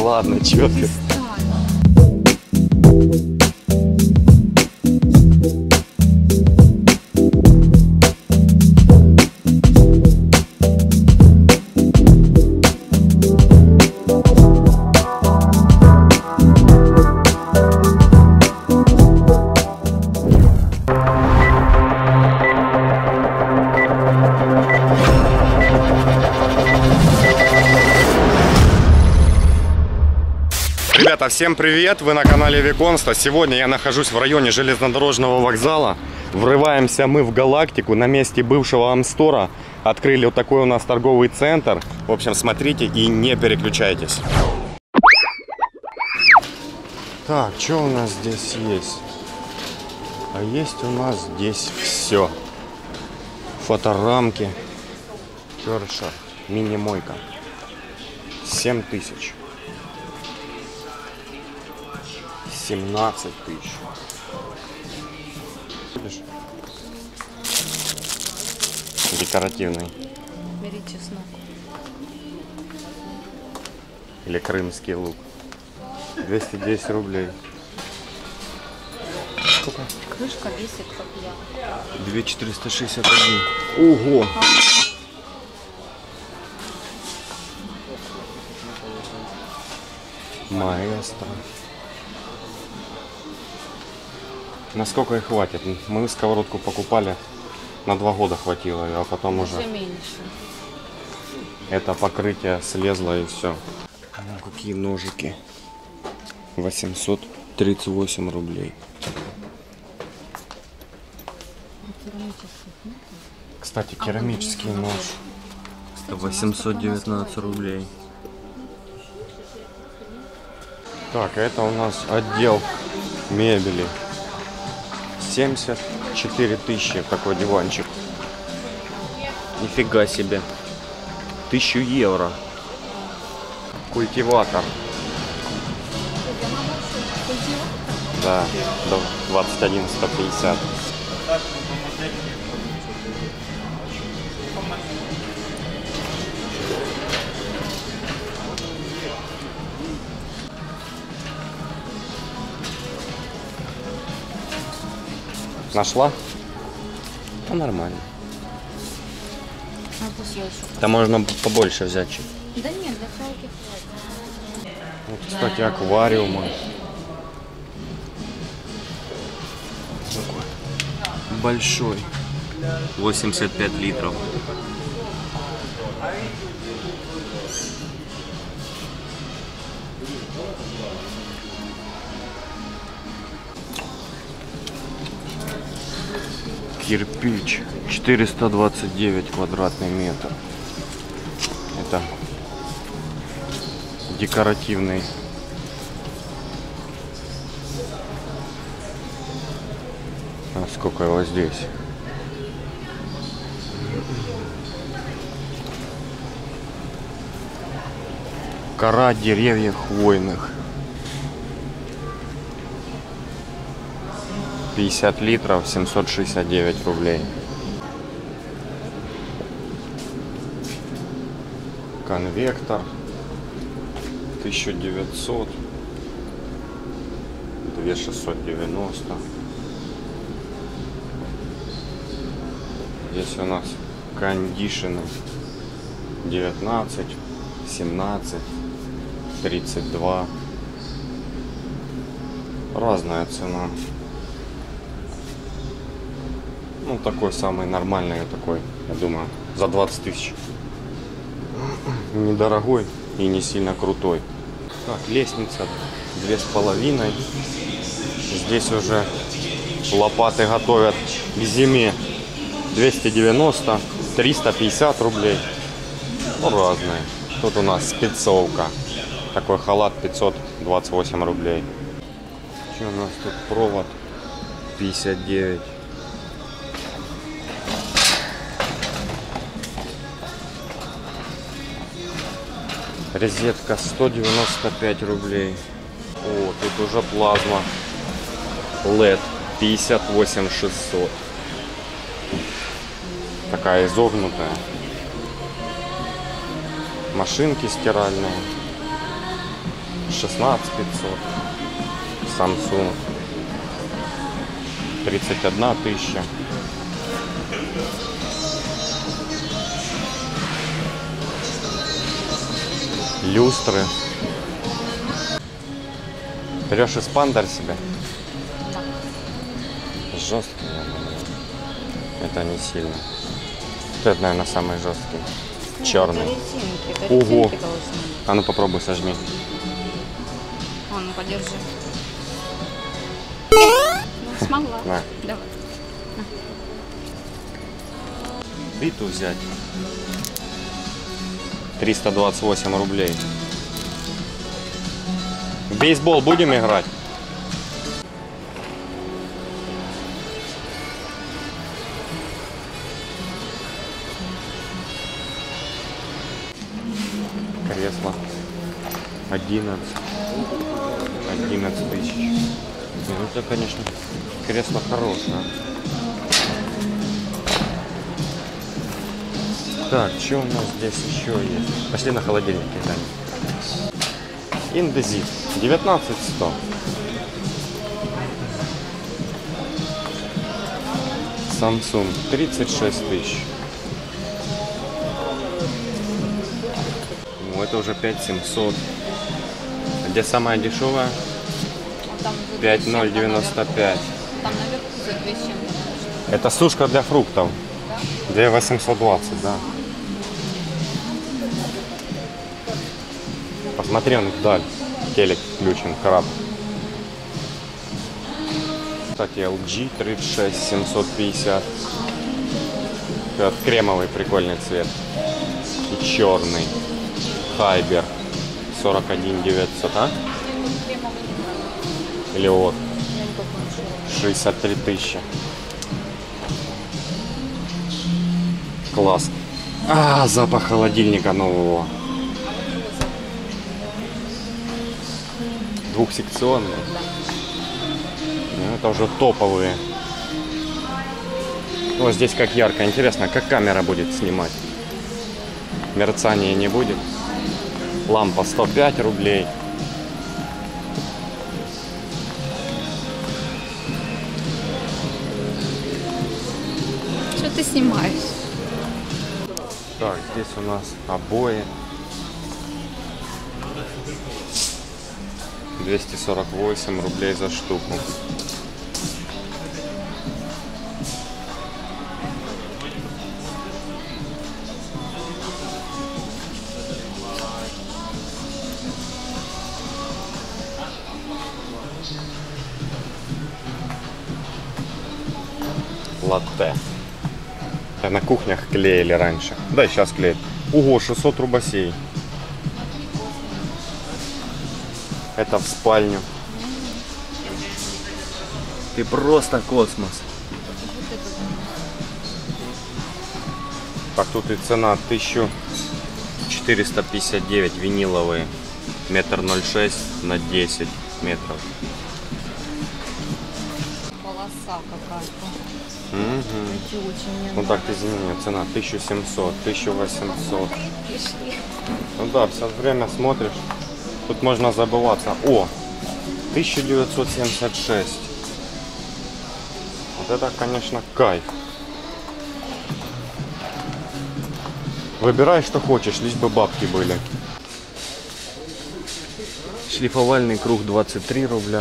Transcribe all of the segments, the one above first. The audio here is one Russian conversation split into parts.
ладно, чё ты? Ребята, всем привет! Вы на канале Виконста. Сегодня я нахожусь в районе железнодорожного вокзала. Врываемся мы в Галактику. На месте бывшего Амстора открыли вот такой у нас торговый центр. В общем, смотрите и не переключайтесь. Так, что у нас здесь есть? А есть у нас здесь все. Фоторамки. Керша. Мини-мойка. 7000. 17 тысяч. Видишь? Декоративный. Бери чеснок. Или крымский лук. 210 рублей. Сколько? Крышка весит как я. 2461. Ого! Маэстро. Насколько и хватит? Мы сковородку покупали, на 2 года хватило, а потом уже меньше. Это покрытие слезло и все. Ну, какие ножики. 838 рублей. Кстати, керамический нож. 819 рублей. Так, это у нас отдел мебели. 74 тысячи такой диванчик. Нифига себе. 1000 евро. Культиватор. Да, до 21 150. Нашла? Ну, нормально. Да можно побольше взять чуть. Да нет, для фрайки хватит. Вот, кстати, аквариумы. Такой большой. 85 литров. Кирпич 429 квадратный метр. Это декоративный. А сколько его здесь? Кора деревьев хвойных. 50 литров, 769 рублей. Конвектор 1900, 2690. Здесь у нас кондишены 19, 17, 32. Разная цена. Ну, такой самый нормальный, такой, я думаю, за 20 тысяч. Недорогой и не сильно крутой. Так, лестница 2,5. Здесь уже лопаты готовят к зиме. 290, 350 рублей. Ну, разные. Тут у нас спецовка. Такой халат 528 рублей. Что у нас тут? Провод 59. Розетка 195 рублей. О, тут уже плазма. LED 58 600. Такая изогнутая. Машинки стиральные. 16500. Samsung 31 тысяча. Люстры. Берешь эспандер себе? Жесткий, наверное. Это не сильно. Это, наверное, самый жесткий. Черный. Это Ого. резинки должны быть. А ну попробуй сожми. А, ну подержи. Ну, смогла. На. Давай. Биту взять. 328 рублей. В бейсбол будем играть? Кресло 11 тысяч. Ну, это, конечно, кресло хорошее. Так, что у нас здесь еще есть? Пошли на холодильник глянем. Индезит 19100. Samsung 36 тысяч. Ну, это уже 5700. Где самая дешевая? Вот там за 5095. Там наверху за 200 чем-то. Это сушка для фруктов. 2820, да. Посмотри, он вдаль. Телек включен, краб. Кстати, LG 36750. Этот кремовый прикольный цвет. И черный. Хайбер 41900, а? Или вот 63 тысячи. Класс. А, запах холодильника нового. Двухсекционный. Ну, это уже топовые. Вот здесь как ярко. Интересно, как камера будет снимать. Мерцания не будет. Лампа 105 рублей. Что ты снимаешь? Так, здесь у нас обои. 248 рублей за штуку. Латте. Это на кухнях клеили раньше. Да, и сейчас клеят. Ого, 600 рубасей. Это в спальню. Ты просто космос. Так, тут и цена 1459, виниловые. 1,06 на 10 метров. Полоса какая-то. Угу. Эти очень мне Ну так, извини, цена 1700, 1800. пришли. Ну да, все время смотришь. Тут можно забываться. О, 1976. Вот это, конечно, кайф. Выбирай, что хочешь, лишь бы бабки были. Шлифовальный круг 23 рубля.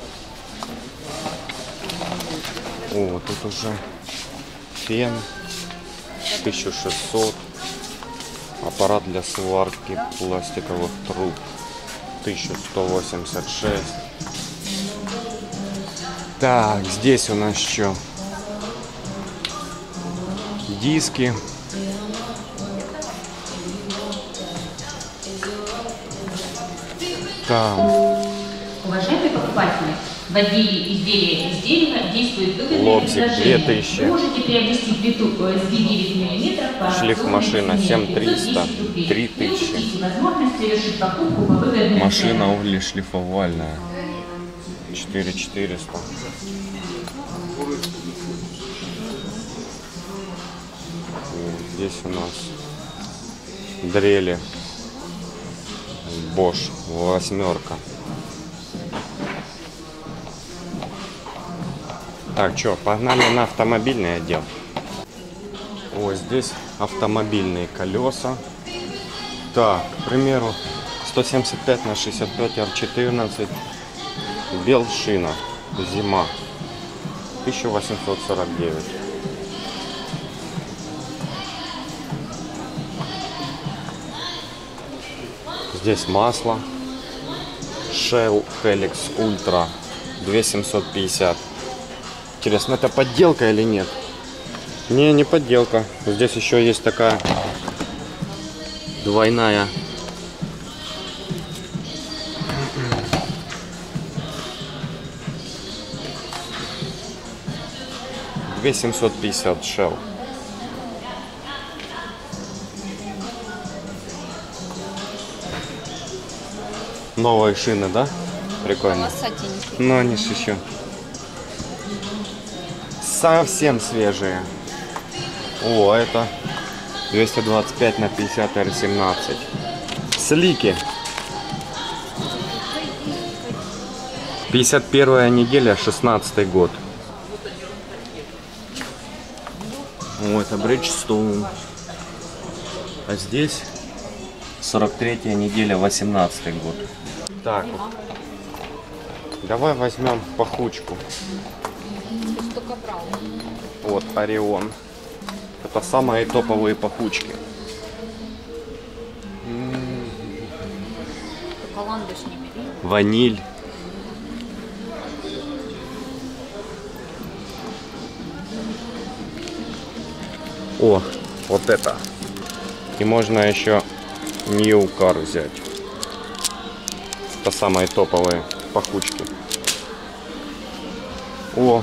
О, тут уже фен 1600. Аппарат для сварки пластиковых труб 1186. Так, здесь у нас что? Диски. Там. Уважаемые покупатели, в отделе изделия из дерева действует выгодное Лобзик предложение. 2000. Вы можете приобрести плиту ОСБ 9 мм по Шлифмашина акционной цене 7300, 510 рублей. 3000. И учтите возможность совершить покупку по выгодным Машина ценам. углешлифовальная 4400. И здесь у нас дрели Bosch, 8. Так, что, погнали на автомобильный отдел. Вот здесь автомобильные колеса. Так, к примеру, 175 на 65 R14. Белшина. Зима. 1849. Здесь масло. Shell Helix Ultra. 2750. Интересно, это подделка или нет? Не подделка. Здесь еще есть такая двойная. $2750 Shell. Новые шины, да? Прикольно. Полосатенькие. Но они ж еще совсем свежие. О, это 225 на 50 R17. Слики. 51-я неделя, 16-й год. О, это Bridgestone. А здесь 43-я неделя, 18-й год. Так, давай возьмем пахучку. Только брал. Вот, Орион. Это самые топовые пахучки. Только ландыш не бери. Ваниль. О, вот это. И можно еще New Car взять. Это самые топовые пахучки. О,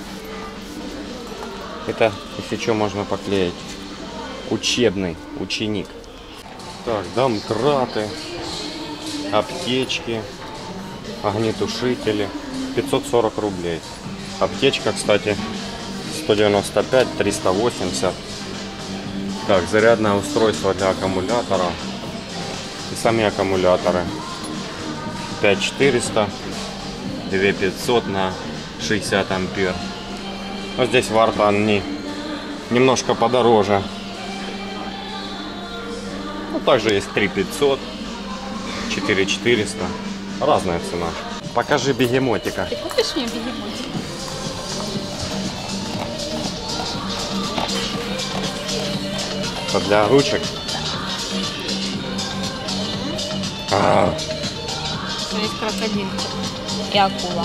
это, если что, можно поклеить. Учебный, ученик. Так, домкраты, аптечки, огнетушители. 540 рублей. Аптечка, кстати, 195, 380. Так, зарядное устройство для аккумулятора. И сами аккумуляторы. 5400, 2500 на 60 ампер. Но здесь Вартан немножко подороже. Ну, также есть 3500, 4400. Разная цена. Покажи бегемотика. Ты купишь мне бегемотик? Это для ручек. Есть крокодильчик и акула.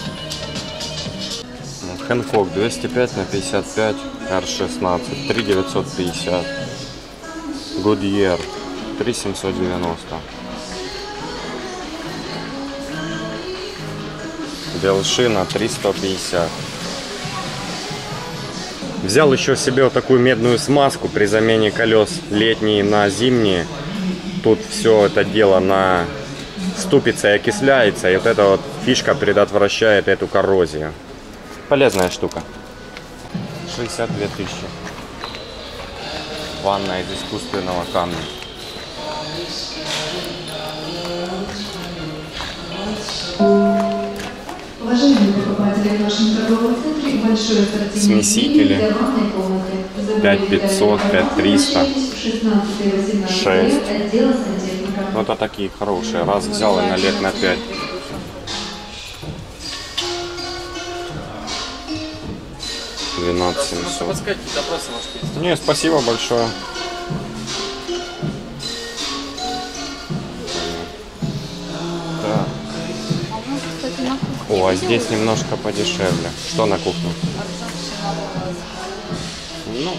Хэнкок 205 на 55 R16 3950. Goodyear 3790. Белшина 350. Взял еще себе вот такую медную смазку при замене колес летние на зимние. Тут все это дело на ступице и окисляется, и вот эта вот фишка предотвращает эту коррозию. Полезная штука. 62 тысячи. Ванна из искусственного камня. Уважаемые покупатели, в нашем торговом центре большой ассортимент Смесители. для ванной комнаты. 5500, 5300. 6. Отдела сантехника. Вот это такие хорошие. Раз взял и на лет на 5. $12 700. Не, спасибо большое. Так. Кстати, на кухне. О, а здесь немножко подешевле. Что на кухню? Ну,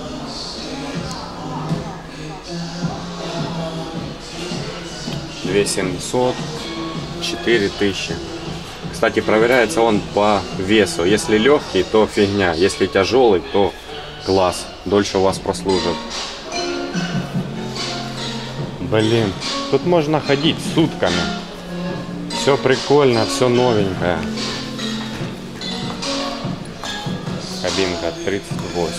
$2700, 4000. Кстати, проверяется он по весу. Если легкий, то фигня. Если тяжелый, то класс. Дольше у вас прослужит. Блин, тут можно ходить сутками. Все прикольно, все новенькое. Кабинка 38.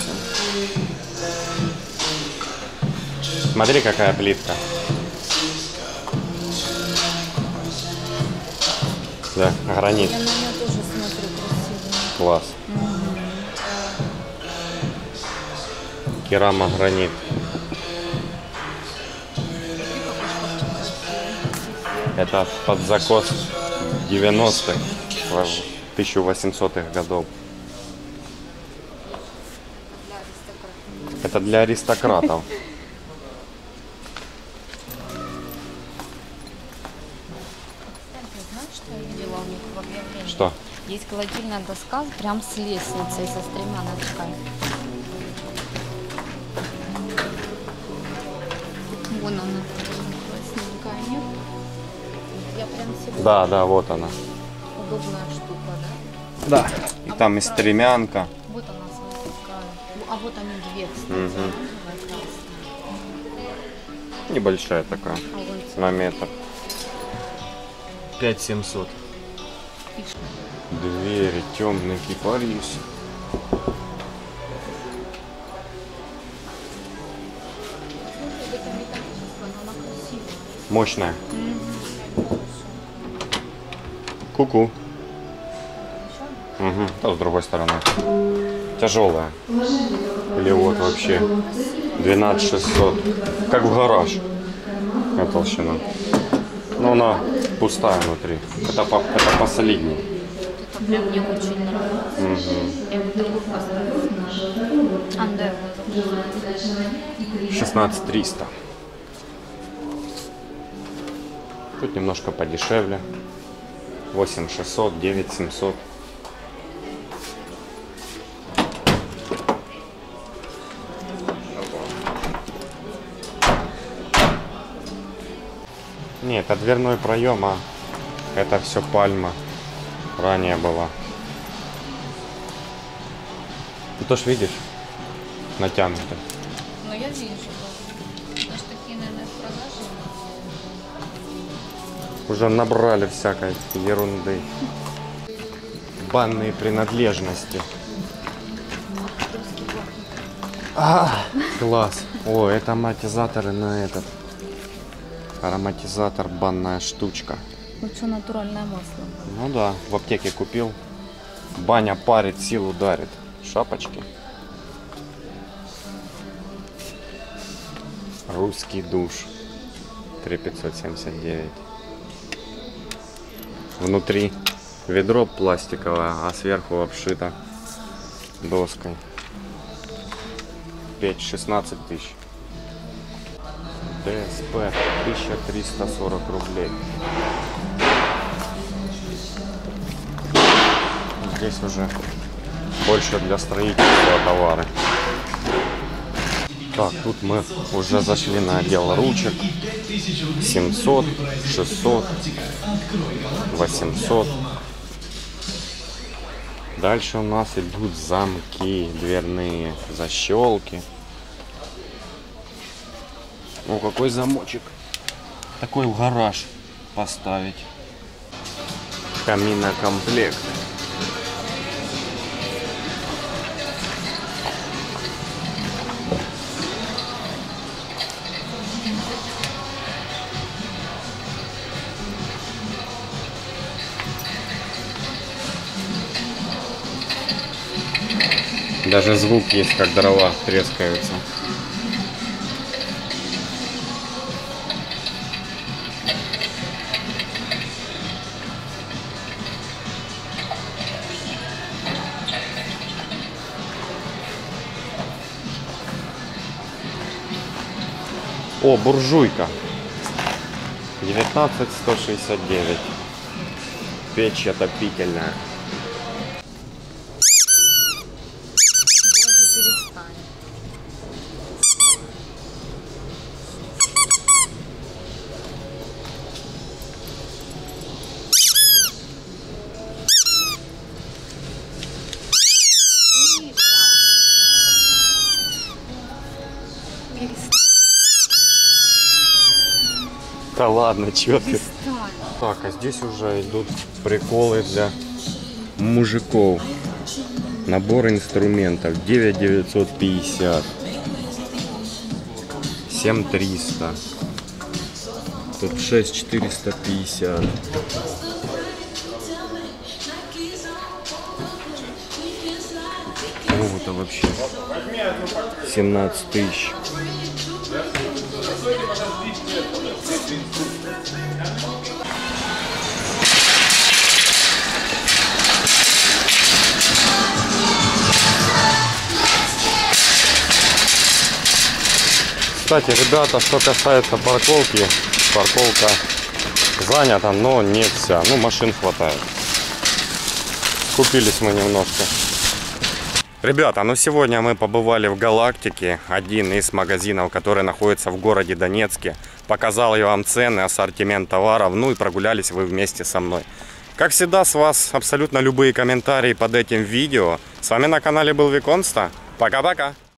Смотри, какая плитка. Да, гранит. Я на нее тоже смотрю красиво. Класс. Керамогранит. Это под закос 90-х, 1800-х годов. Это для аристократов. Знаешь, что я видела у них в объявлении? Что? Есть холодильная доска прям с лестницей, со стремяночкой. Вон она, классненькая, нет? Я прям себе... Да, вот она. Удобная штука, да? Да. И там и стремянка. Вот она, смотри, какая. А вот они две, кстати. Мгм. Розовая, красная. Небольшая такая. А вон На метр. 5700. Двери, темный кипарис. это металлическая, но она красивая. Мощная. Ку-ку. Угу. То с другой стороны. Тяжелая. Или вот вообще 12600. Как в гараж. Такая толщина. Но она пустая внутри. Это посолиднее. Это прям мне очень нравится. Я бы такую поставила. Андер. 16300. Тут немножко подешевле. 8600, 9700. Нет, это дверной проем, а это все пальма. Ранее была. Ты тоже видишь? Натянуто. Но я вижу, да. Даже такие, наверное, в продаже. Уже набрали всякой ерунды. Банные принадлежности. Класс. О, это ароматизаторы на этот. Ароматизатор, банная штучка. Лучше натуральное масло. Ну да, в аптеке купил. Баня парит, силу дарит. Шапочки. Русский душ. 3579. Внутри ведро пластиковое, а сверху обшито доской. Печь 16 тысяч. ДСП 1340 рублей. Здесь уже больше для строительства товары. Так, тут мы уже зашли на отдел ручек. 700, 600, 800. Дальше у нас идут замки, дверные защелки. О, какой замочек. Такой в гараж поставить. Каминокомплект. Даже звук есть, как дрова трескаются. О, буржуйка. 19169. Печь отопительная. Боже, перестань. Да ладно, чё ты? Перестань. Так, а здесь уже идут приколы для мужиков. Набор инструментов 9950. 7300. Тут 6450. дорогого-то вообще. 17 тысяч. Кстати, ребята, что касается парковки, парковка занята, но не вся. Ну, машин хватает. Купились мы немножко. Ребята, ну сегодня мы побывали в Галактике, один из магазинов, который находится в городе Донецке. Показал я вам цены, ассортимент товаров, ну и прогулялись вы вместе со мной. Как всегда, с вас абсолютно любые комментарии под этим видео. С вами на канале был Виконста. Пока-пока!